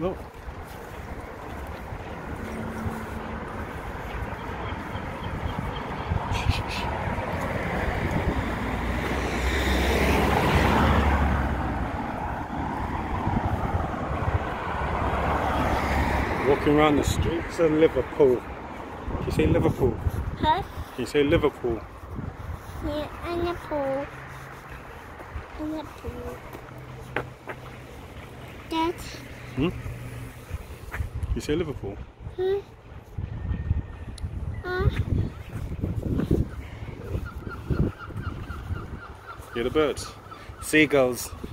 Look. Walking around the streets of Liverpool. Can you say Liverpool? Huh? Can you say Liverpool? Yeah, in the pool. In the pool. Dad. Hmm? You say Liverpool? Hmm? Hear the birds? Seagulls.